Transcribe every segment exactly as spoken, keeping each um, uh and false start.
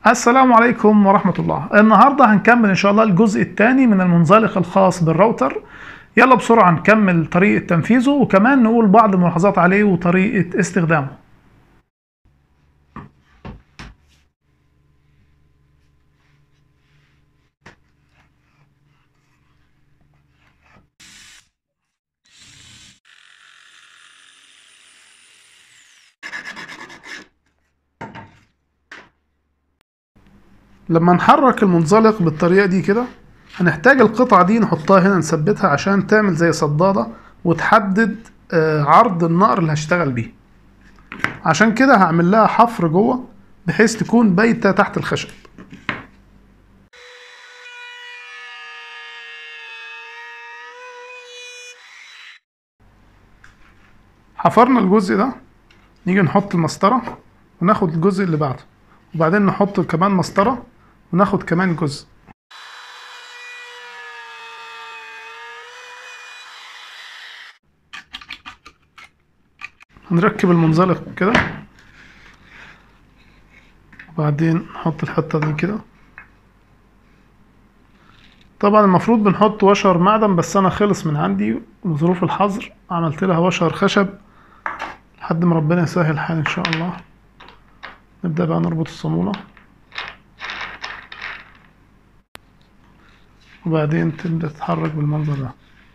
السلام عليكم ورحمة الله. النهاردة هنكمل إن شاء الله الجزء الثاني من المنزلق الخاص بالراوتر. يلا بسرعة نكمل طريقة تنفيذه وكمان نقول بعض الملاحظات عليه وطريقة استخدامه. لما نحرك المنزلق بالطريقة دي كده هنحتاج القطعة دي نحطها هنا نثبتها عشان تعمل زي صدادة وتحدد عرض النقر اللي هشتغل بيه. عشان كده هعمل لها حفر جوه بحيث تكون بايتة تحت الخشب. حفرنا الجزء ده، نيجي نحط المسطرة وناخد الجزء اللي بعده، وبعدين نحط كمان مسطرة وناخد كمان جزء. هنركب المنزلق كده وبعدين نحط الحتة دي كده. طبعا المفروض بنحط وشر معدن بس انا خلص من عندي وظروف الحظر عملت لها وشر خشب لحد ما ربنا يسهل الحال ان شاء الله. نبدأ بقى نربط الصامولة وبعدين تبدأ تتحرك بالمنظر ده.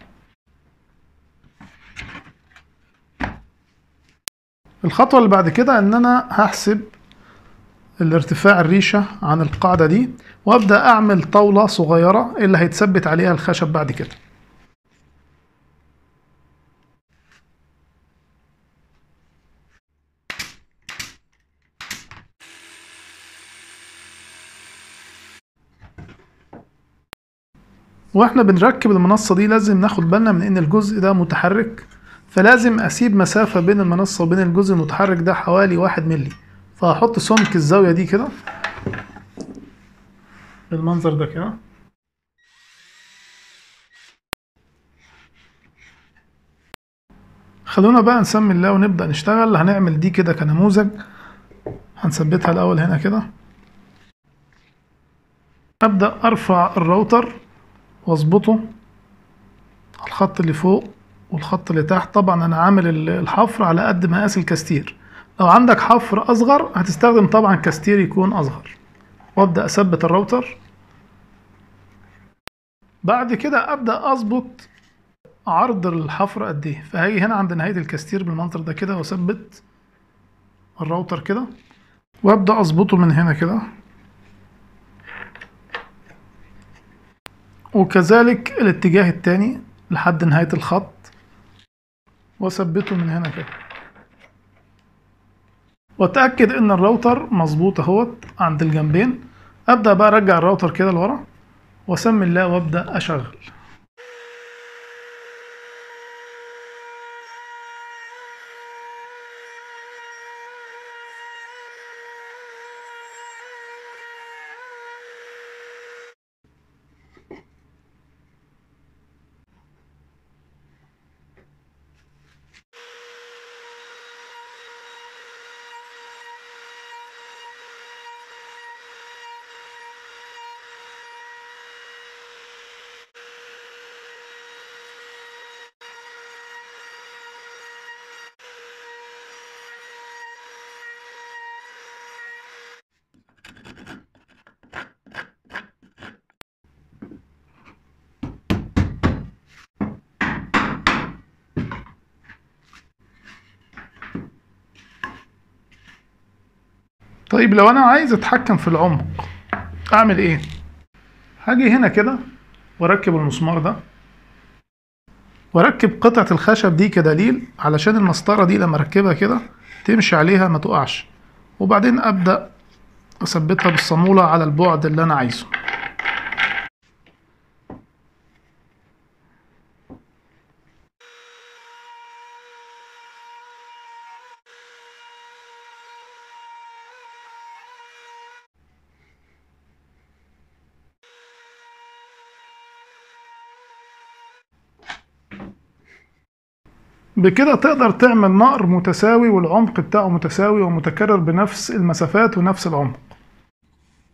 الخطوة اللي بعد كده ان انا هحسب الارتفاع الريشة عن القاعدة دي وابدأ اعمل طاولة صغيرة اللي هيتثبت عليها الخشب بعد كده. واحنا بنركب المنصة دي لازم ناخد بالنا من ان الجزء ده متحرك، فلازم اسيب مسافة بين المنصة وبين الجزء المتحرك ده حوالي واحد ملي. فهحط سمك الزاوية دي كده بالمنظر ده كده. خلونا بقى نسمي الله ونبدأ نشتغل. هنعمل دي كده كنموذج، هنثبتها الاول هنا كده. ابدأ ارفع الراوتر واظبطه على الخط اللي فوق والخط اللي تحت. طبعا انا عامل الحفر على قد مقاس الكاستير، لو عندك حفر اصغر هتستخدم طبعا كاستير يكون اصغر. وابدا اثبت الراوتر. بعد كده ابدا اظبط عرض الحفر قد ايه، فهاجي هنا عند نهايه الكاستير بالمنظر ده كده واثبت الراوتر كده وابدا اظبطه من هنا كده، وكذلك الاتجاه التاني لحد نهايه الخط واثبته من هنا كده، واتاكد ان الراوتر مظبوط اهوت عند الجنبين. ابدا بقى ارجع الراوتر كده لورا واسمي الله وابدا اشغل. طيب لو انا عايز اتحكم في العمق اعمل ايه؟ هاجي هنا كده واركب المسمار ده واركب قطعة الخشب دي كدليل علشان المسطرة دي لما اركبها كده تمشي عليها ما تقعش، وبعدين ابدأ اثبتها بالصامولة على البعد اللي انا عايزه. بكده تقدر تعمل نقر متساوي والعمق بتاعه متساوي ومتكرر بنفس المسافات ونفس العمق.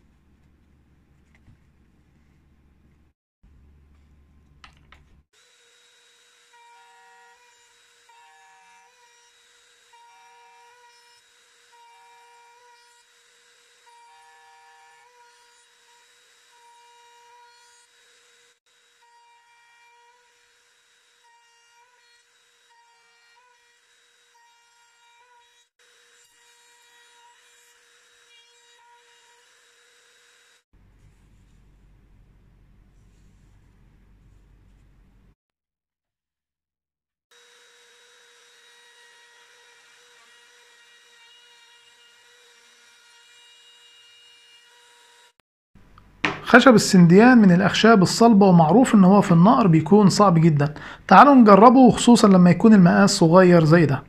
خشب السنديان من الأخشاب الصلبة ومعروف إن هو في النقر بيكون صعب جدا. تعالوا نجربه خصوصا لما يكون المقاس صغير زي ده.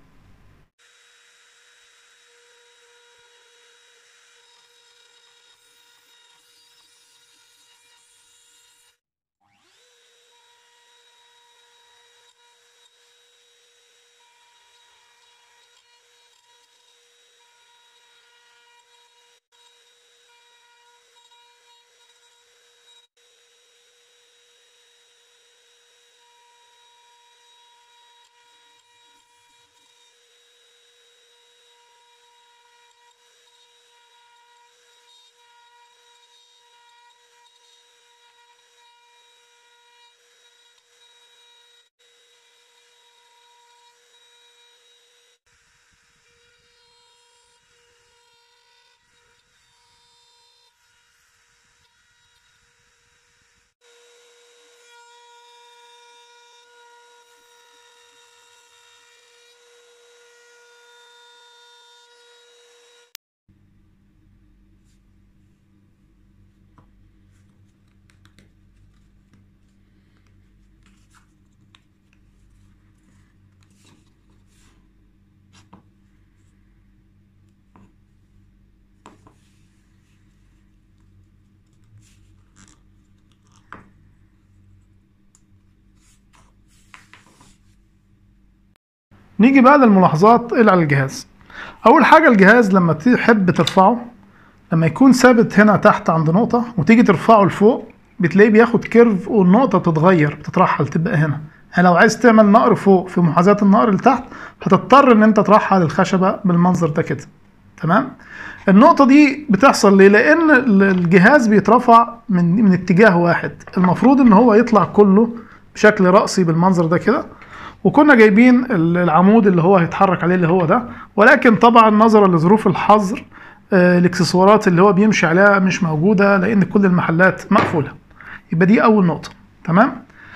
نيجي بقى للملاحظات اللي على الجهاز. اول حاجه الجهاز لما تحب ترفعه، لما يكون ثابت هنا تحت عند نقطه وتيجي ترفعه لفوق بتلاقيه بياخد كيرف والنقطه بتتغير بتترحل تبقى هنا. يعني لو عايز تعمل نقر فوق في محاذاه النقر اللي تحت هتضطر ان انت ترحل الخشبه بالمنظر ده كده. تمام. النقطه دي بتحصل ليه؟ لان الجهاز بيترفع من من اتجاه واحد، المفروض ان هو يطلع كله بشكل رأسي بالمنظر ده كده، وكنا جايبين العمود اللي هو هيتحرك عليه اللي هو ده، ولكن طبعا نظرا لظروف الحظر آه الاكسسوارات اللي هو بيمشي عليها مش موجوده لان كل المحلات مقفوله. يبقى دي اول نقطه. تمام.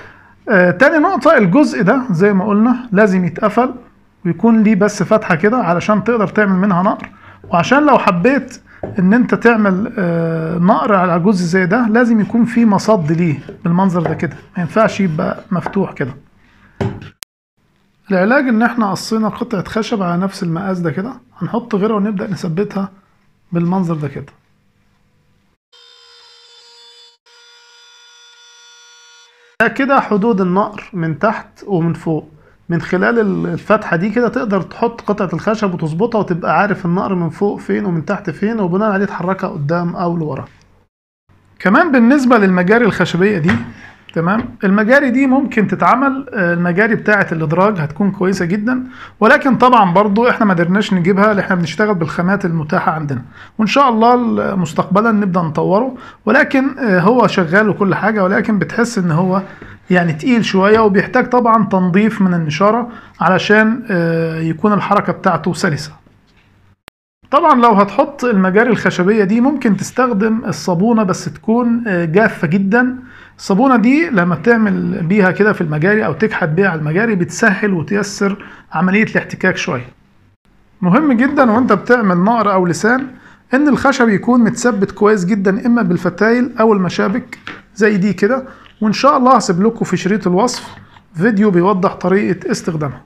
آه تاني نقطه، الجزء ده زي ما قلنا لازم يتقفل ويكون ليه بس فتحه كده علشان تقدر تعمل منها نقر، وعشان لو حبيت ان انت تعمل آه نقر على جزء زي ده لازم يكون فيه مصد ليه بالمنظر ده كده، ما ينفعش يبقى مفتوح كده. العلاج ان احنا قصينا قطعة خشب على نفس المقاس ده كده، هنحط غيرها ونبدأ نثبتها بالمنظر ده كده. ده كده حدود النقر من تحت ومن فوق. من خلال الفتحة دي كده تقدر تحط قطعة الخشب وتظبطها وتبقى عارف النقر من فوق فين ومن تحت فين، وبناء عليه تحركها قدام او لورا. كمان بالنسبة للمجاري الخشبية دي، تمام، المجاري دي ممكن تتعمل، المجاري بتاعه الادراج هتكون كويسه جدا، ولكن طبعا برضو احنا ما قدرناش نجيبها لان احنا بنشتغل بالخامات المتاحه عندنا، وان شاء الله مستقبلا نبدا نطوره، ولكن هو شغال وكل حاجه، ولكن بتحس ان هو يعني تقيل شويه وبيحتاج طبعا تنظيف من النشاره علشان يكون الحركه بتاعته سلسه. طبعا لو هتحط المجاري الخشبية دي ممكن تستخدم الصابونة بس تكون جافة جدا. الصابونة دي لما تعمل بيها كده في المجاري او تكحت بيها على المجاري بتسهل وتيسر عملية الاحتكاك شوية. مهم جدا وانت بتعمل نقر او لسان ان الخشب يكون متثبت كويس جدا، اما بالفتايل او المشابك زي دي كده، وان شاء الله هسيب لكم في شريط الوصف فيديو بيوضح طريقة استخدامها.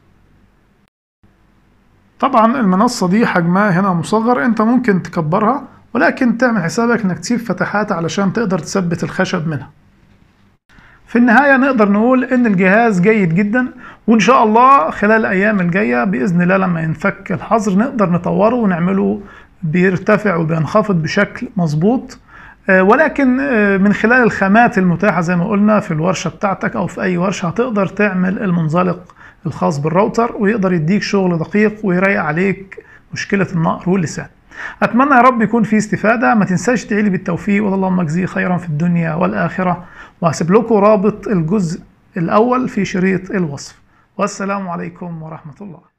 طبعا المنصة دي حجمها هنا مصغر، انت ممكن تكبرها ولكن تعمل حسابك انك تسيب فتحات علشان تقدر تثبت الخشب منها. في النهاية نقدر نقول ان الجهاز جيد جدا، وان شاء الله خلال الايام الجاية باذن الله لما ينفك الحظر نقدر نطوره ونعمله بيرتفع وبينخفض بشكل مظبوط، ولكن من خلال الخامات المتاحة زي ما قلنا في الورشة بتاعتك او في اي ورشة هتقدر تعمل المنزلق الخاص بالراوتر ويقدر يديك شغل دقيق ويريح عليك مشكلة النقر واللسان. أتمنى يا رب يكون في استفادة. ما تنساش تدعيلي بالتوفيق واللهم اجزيه خيرا في الدنيا والآخرة، وهسيب لكم رابط الجزء الأول في شريط الوصف. والسلام عليكم ورحمة الله.